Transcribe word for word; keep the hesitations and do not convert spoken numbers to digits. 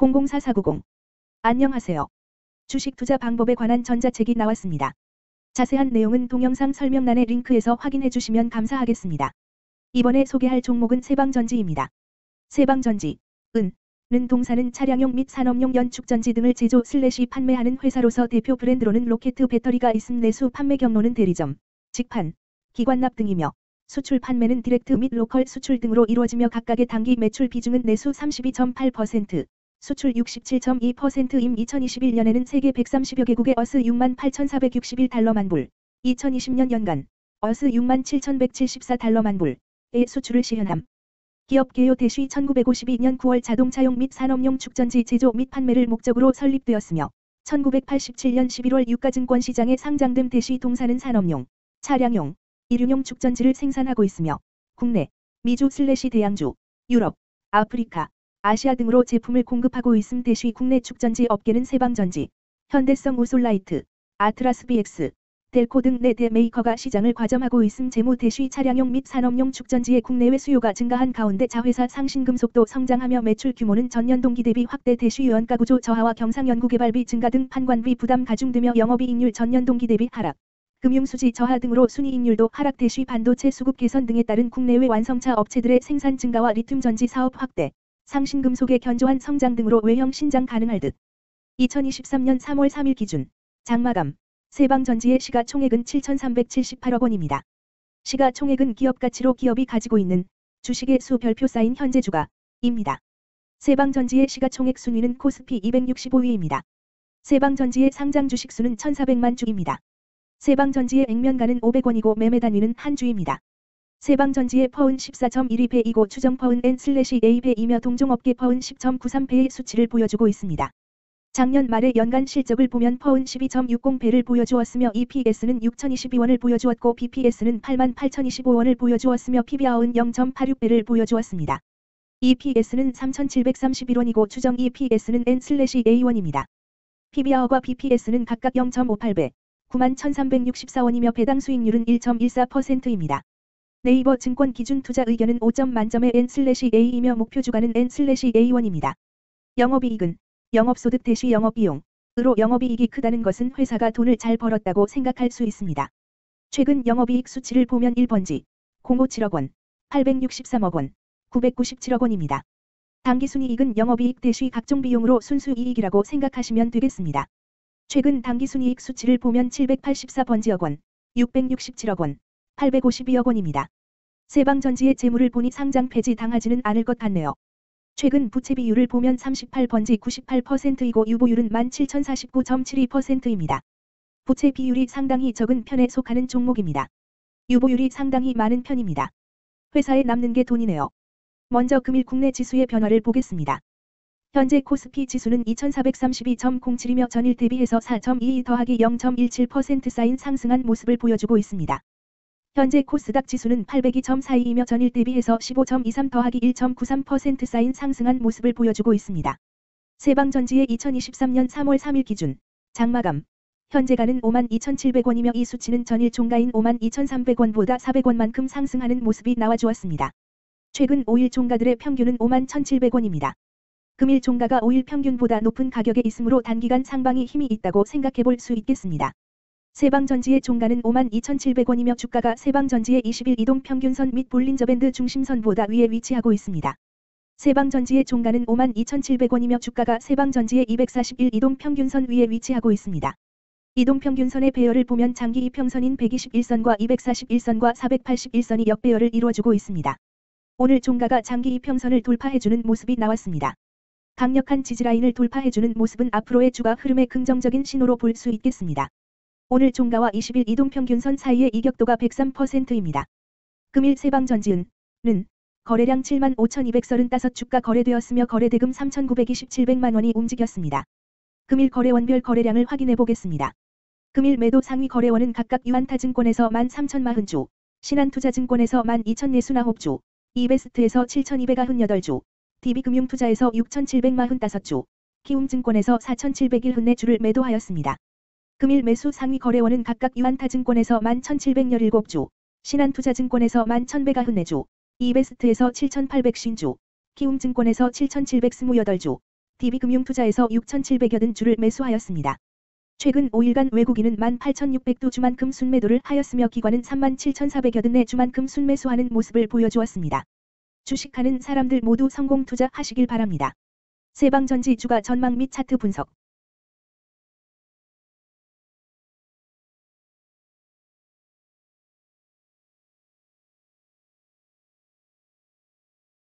공공사사구공. 안녕하세요. 주식 투자 방법에 관한 전자책이 나왔습니다. 자세한 내용은 동영상 설명란의 링크에서 확인해 주시면 감사하겠습니다. 이번에 소개할 종목은 세방전지입니다. 세방전지, 은, 는 동사는 차량용 및 산업용 연축전지 등을 제조 슬래시 판매하는 회사로서 대표 브랜드로는 로켓 배터리가 있음 내수 판매 경로는 대리점, 직판, 기관납 등이며 수출 판매는 디렉트 및 로컬 수출 등으로 이루어지며 각각의 단기 매출 비중은 내수 삼십이 점 팔 퍼센트, 수출 육십칠 점 이 퍼센트임 이천이십일 년에는 세계 백삼십여 개국의 어스 육만 팔천사백육십일 달러만 불, 이천이십 년 연간 어스 육만 칠천백칠십사 달러만 불의 수출을 시현함. 기업 개요 대시 천구백오십이 년 구월 자동차용 및 산업용 축전지 제조 및 판매를 목적으로 설립되었으며 천구백팔십칠 년 십일월 유가증권 시장에 상장됨 대시 동사는 산업용, 차량용, 일용용 축전지를 생산하고 있으며 국내, 미주 슬래시 대양주, 유럽, 아프리카, 아시아 등으로 제품을 공급하고 있음 대시 국내 축전지 업계는 세방전지, 현대성 우솔라이트, 아트라스 비엑스, 델코 등 네 대 메이커가 시장을 과점하고 있음 재무 대시 차량용 및 산업용 축전지의 국내외 수요가 증가한 가운데 자회사 상신금속도 성장하며 매출 규모는 전년 동기 대비 확대 대시 유연가 구조 저하와 경상 연구개발비 증가 등 판관비 부담 가중되며 영업이익률 전년 동기 대비 하락, 금융수지 저하 등으로 순이익률도 하락 대시 반도체 수급 개선 등에 따른 국내외 완성차 업체들의 생산 증가와 리튬 전지 사업 확대, 상신금속의 견조한 성장 등으로 외형 신장 가능할 듯. 이천이십삼 년 삼월 삼일 기준 장마감 세방전지의 시가총액은 칠천삼백칠십팔억 원입니다. 시가총액은 기업가치로 기업이 가지고 있는 주식의 수 별표 쌓인 현재 주가입니다. 세방전지의 시가총액 순위는 코스피 이백육십오 위입니다. 세방전지의 상장 주식수는 천사백만 주입니다. 세방전지의 액면가는 오백 원이고 매매 단위는 한 주입니다. 세방전지의 퍼은 십사 점 일이 배이고 추정 퍼은 엔/에이 배이며 동종업계 퍼은 십 점 구삼 배의 수치를 보여주고 있습니다. 작년 말의 연간 실적을 보면 퍼은 십이 점 육공 배를 보여주었으며 이피에스는 육천이십이 원을 보여주었고 비피에스는 팔만 팔천이십오 원을 보여주었으며 피비알은 영 점 팔육 배를 보여주었습니다. 이피에스는 삼천칠백삼십일 원이고 추정 이피에스는 엔/에이 원입니다. 피비알과 비피에스는 각각 영 점 오팔 배, 구만 천삼백육십사 원이며 배당 수익률은 일 점 일사 퍼센트입니다. 네이버 증권 기준 투자 의견은 오 점 만점의 엔/에이이며 목표 주가는 엔/에이 원입니다. 영업이익은 영업소득 대시 영업비용으로 영업이익이 크다는 것은 회사가 돈을 잘 벌었다고 생각할 수 있습니다. 최근 영업이익 수치를 보면 일 번지 공오칠억 원, 팔백육십삼억 원, 구백구십칠억 원입니다. 당기순이익은 영업이익 대시 각종 비용으로 순수이익이라고 생각하시면 되겠습니다. 최근 당기순이익 수치를 보면 칠백팔십사 번지억 원, 육백육십칠억 원, 팔백오십이억 원입니다. 세방전지의 재물을 보니 상장 폐지 당하지는 않을 것 같네요. 최근 부채 비율을 보면 삼십팔 번지 구십팔 퍼센트이고 유보율은 만 칠천사십구 점 칠이 퍼센트입니다. 부채 비율이 상당히 적은 편에 속하는 종목입니다. 유보율이 상당히 많은 편입니다. 회사에 남는 게 돈이네요. 먼저 금일 국내 지수의 변화를 보겠습니다. 현재 코스피 지수는 이천사백삼십이 점 공칠이며 전일 대비해서 사 점 이이 더하기 영 점 일칠 퍼센트 쌓인 상승한 모습을 보여주고 있습니다. 현재 코스닥 지수는 팔백이 점 사이이며 전일 대비해서 십오 점 이삼 더하기 일 점 구삼 퍼센트 쌓인 상승한 모습을 보여주고 있습니다. 세방전지의 이천이십삼 년 삼월 삼일 기준 장마감 현재가는 오만 이천칠백 원이며 이 수치는 전일 종가인 오만 이천삼백 원보다 사백 원만큼 상승하는 모습이 나와주었습니다. 최근 오 일 종가들의 평균은 오만 천칠백 원입니다. 금일 종가가 오 일 평균보다 높은 가격에 있으므로 단기간 상방이 힘이 있다고 생각해 볼 수 있겠습니다. 세방전지의 종가는 오만 이천칠백 원이며 주가가 세방전지의 이십 일 이동평균선 및 볼린저밴드 중심선보다 위에 위치하고 있습니다. 세방전지의 종가는 오만 이천칠백 원이며 주가가 세방전지의 이백사십일 이동평균선 위에 위치하고 있습니다. 이동평균선의 배열을 보면 장기 이평선인 백이십일 선과 이백사십일 선과 사백팔십일 선이 역배열을 이루어주고 있습니다. 오늘 종가가 장기 이평선을 돌파해주는 모습이 나왔습니다. 강력한 지지라인을 돌파해주는 모습은 앞으로의 주가 흐름의 긍정적인 신호로 볼 수 있겠습니다. 오늘 종가와 이십 일 이동평균선 사이의 이격도가 백삼 퍼센트입니다. 금일 세방전지은 는 거래량 칠만 오천이백삼십오 주가 거래되었으며 거래대금 삼천구백이십칠백만 원이 움직였습니다. 금일 거래원별 거래량을 확인해 보겠습니다. 금일 매도 상위 거래원은 각각 유한타증권에서 만 삼천사십 주, 신한투자증권에서 만 이천육십구 주, 이베스트에서 칠천이백구십팔 주, 디비금융투자에서 육천칠백사십오 주, 키움증권에서 사천칠백십사 주를 매도하였습니다. 금일 매수 상위 거래원은 각각 유한타증권에서 만 천칠백십칠 주, 신한투자증권에서 만 천백구십사 주, 이베스트에서 칠천팔백오 주, 키움증권에서 칠천칠백이십팔 주, 디비금융투자에서 육천칠백여 주를 매수하였습니다. 최근 오 일간 외국인은 만 팔천육백 주만큼 순매도를 하였으며 기관은 삼만 칠천사백여 내 주만큼 순매수하는 모습을 보여주었습니다. 주식하는 사람들 모두 성공 투자하시길 바랍니다. 세방전지 주가 전망 및 차트 분석